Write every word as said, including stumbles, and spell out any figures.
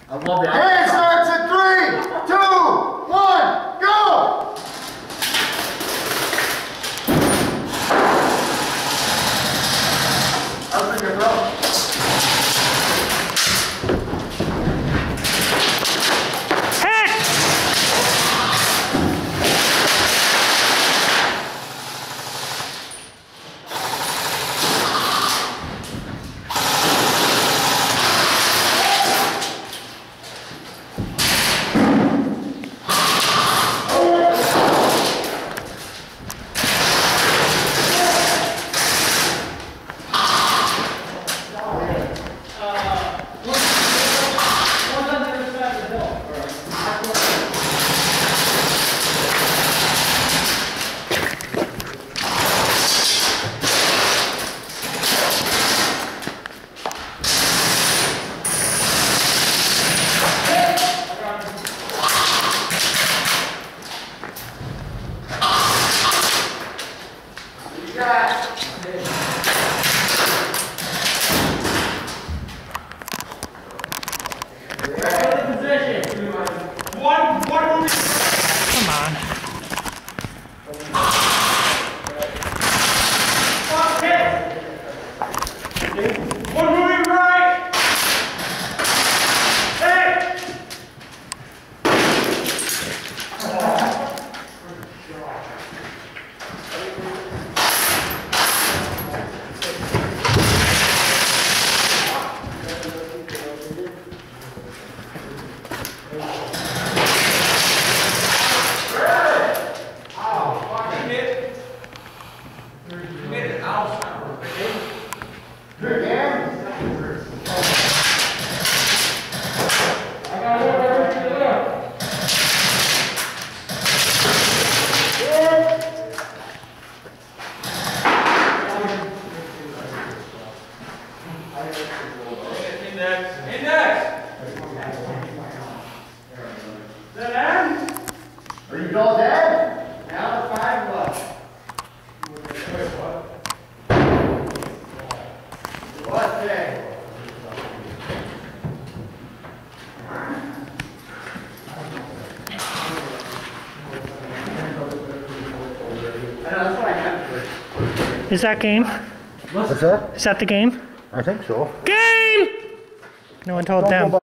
I love that. Hand starts in three, two, one, go! How's it going, bro? Are you all dead? Now the five left. What day? Is that game? What's that? Is that the game? I think so. Game! No one told them.